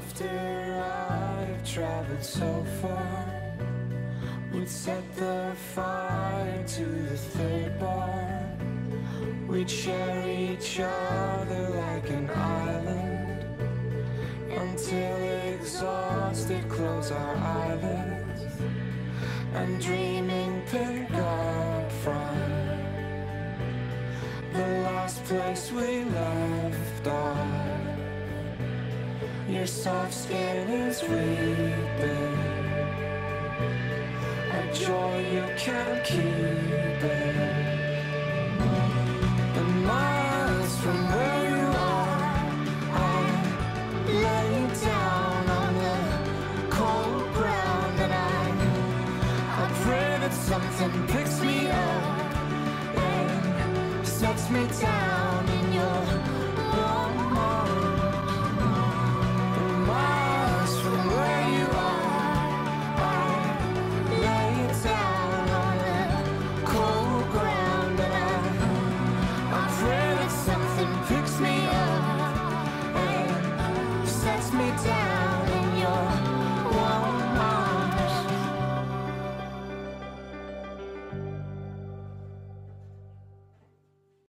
After I've traveled so far, we'd set the fire to the third bar. We'd share each other like an island, until exhausted close our eyelids, and dreaming pick up from the last place we left off. Your soft skin is weeping, a joy you can't keep it. And miles from where you are, I lay down on the cold ground, and I pray that something